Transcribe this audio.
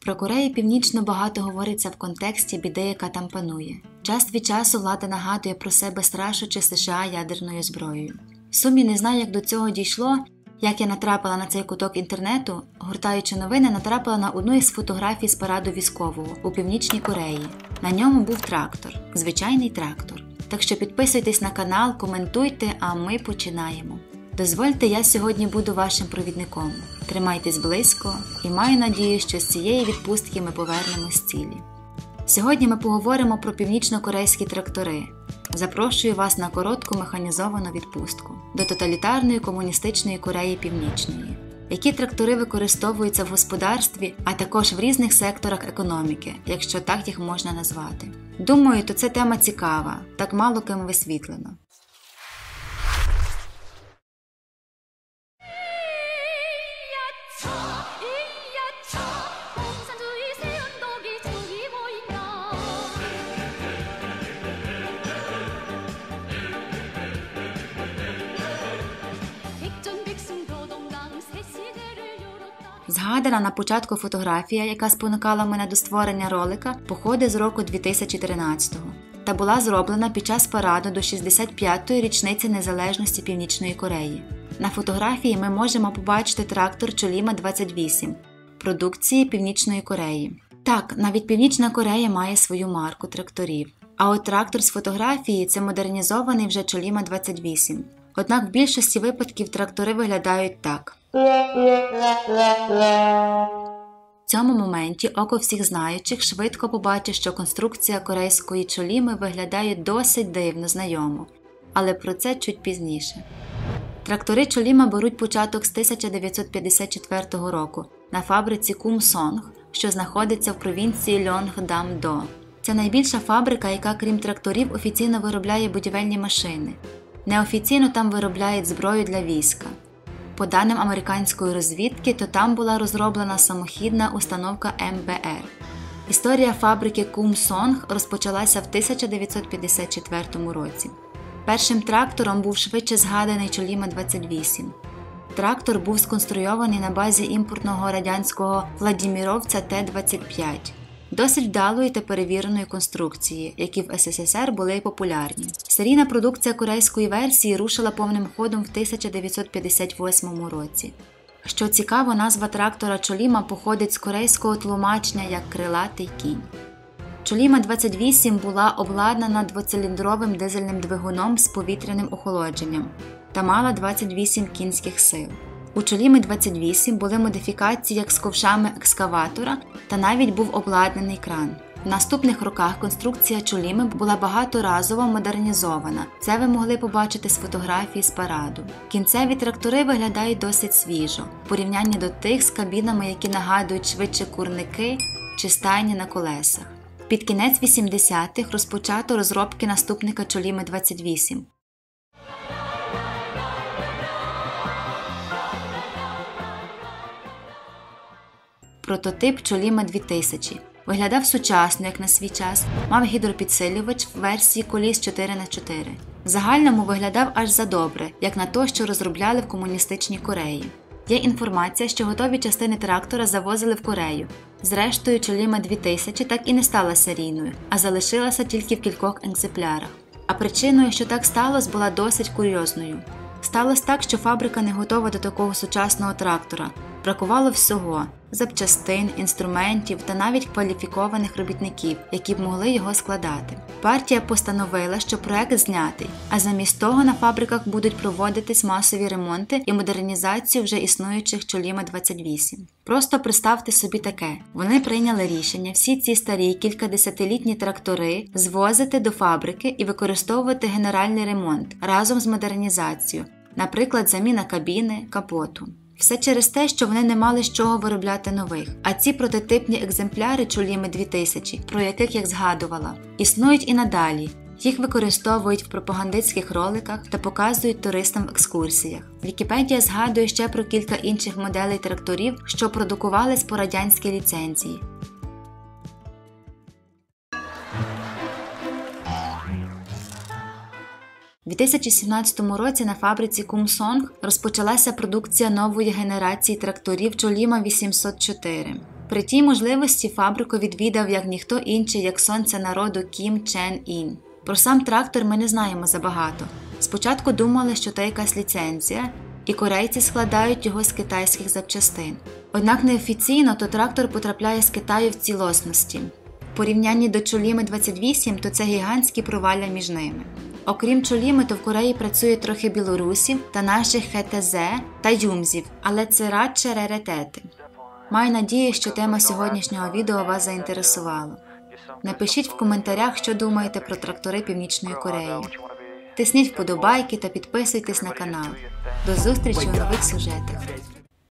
Про Корею Північну багато говориться в контексті біди, яка там панує. Час від часу влада нагадує про себе, страшачи США ядерною зброєю. В сумі не знаю, як до цього дійшло, як я натрапила на цей куток інтернету, гортаючи новини, натрапила на одну із фотографій з параду військового у Північній Кореї. На ньому був трактор, звичайний трактор. Так що підписуйтесь на канал, коментуйте, а ми починаємо. Дозвольте, я сьогодні буду вашим провідником. Тримайтесь близько і маю надію, що з цієї відпустки ми повернемось цілі. Сьогодні ми поговоримо про північно-корейські трактори. Запрошую вас на коротку механізовану відпустку до тоталітарної комуністичної Кореї Північної. Які трактори використовуються в господарстві, а також в різних секторах економіки, якщо так їх можна назвати. Думаю, то це тема цікава, так мало ким висвітлено. Згадана на початку фотографія, яка спонукала мене до створення ролика, походить з року 2013-го та була зроблена під час параду до 65-ї річниці незалежності Північної Кореї. На фотографії ми можемо побачити трактор Чоліма-28 продукції Північної Кореї. Так, навіть Північна Корея має свою марку тракторів. А от трактор з фотографії – це модернізований вже Чоліма-28. Однак в більшості випадків трактори виглядають так. В цьому моменті око всіх знаючих швидко побачить, що конструкція корейської Чоліми виглядає досить дивно знайомо, але про це чуть пізніше. Трактори Чоліма беруть початок з 1954 року на фабриці Кумсонг, що знаходиться в провінції Льонгдам-до. Це найбільша фабрика, яка крім тракторів офіційно виробляє будівельні машини. Неофіційно там виробляють зброю для війська. По даним американської розвідки, то там була розроблена самохідна установка МБР. Історія фабрики Кумсонг розпочалася в 1954 році. Першим трактором був швидше згаданий Чоліма-28. Трактор був сконструйований на базі імпортного радянського Владіміровця Т-25. Досить вдалої та перевіреної конструкції, які в СССР були популярні. Серійна продукція корейської версії рушила повним ходом в 1958 році. Що цікаво, назва трактора Чоліма походить з корейського тлумачення як «крилатий кінь». Чоліма-28 була обладнана двоциліндровим дизельним двигуном з повітряним охолодженням та мала 28 кінських сил. У Чоліми-28 були модифікації як з ковшами екскаватора та навіть був обладнаний кран. В наступних роках конструкція Чоліми була багаторазово модернізована. Це ви могли побачити з фотографій з параду. Кінцеві трактори виглядають досить свіжо, в порівнянні до тих з кабінами, які нагадують швидше курники чи стайні на колесах. Під кінець 80-х розпочато розробки наступника Чоліми-28. Прототип Чоліма-2000. Виглядав сучасно, як на свій час, мав гідропідсилювач в версії коліс 4х4. В загальному виглядав аж задобре, як на то, що розробляли в комуністичній Кореї. Є інформація, що готові частини трактора завозили в Корею. Зрештою, Чоліма-2000 так і не стала серійною, а залишилася тільки в кількох екземплярах. А причиною, що так сталося, була досить курйозною. Сталося так, що фабрика не готова до такого сучасного трактора. Бракувало всього – запчастин, інструментів та навіть кваліфікованих робітників, які б могли його складати. Партія постановила, що проект знятий, а замість того на фабриках будуть проводитись масові ремонти і модернізацію вже існуючих Чоліма-28. Просто представте собі таке. Вони прийняли рішення всі ці старі кількадесятилітні трактори звозити до фабрики і використовувати генеральний ремонт разом з модернізацією, наприклад, заміна кабіни, капоту. Все через те, що вони не мали з чого виробляти нових. А ці прототипні екземпляри Чоліми-2000, про яких я згадувала, існують і надалі. Їх використовують в пропагандистських роликах та показують туристам в екскурсіях. Вікіпедія згадує ще про кілька інших моделей тракторів, що продукувались по радянській ліцензії. У 2017 році на фабриці Кумсонг розпочалася продукція нової генерації тракторів Чоліма-804. При тій можливості фабрику відвідав як ніхто інший, як сонце народу Кім Чен Ін. Про сам трактор ми не знаємо забагато. Спочатку думали, що це якась ліцензія, і корейці складають його з китайських запчастин. Однак неофіційно то трактор потрапляє з Китаю в цілісності. В порівнянні до Чоліми-28, то це гігантські провалля між ними. Окрім Чоліми, то в Кореї працює трохи білорусів та наших ХТЗ та юмзів, але це радше раритети. Маю надію, що тема сьогоднішнього відео вас заінтересувала. Напишіть в коментарях, що думаєте про трактори Північної Кореї. Тисніть вподобайки та підписуйтесь на канал. До зустрічі у нових сюжетах.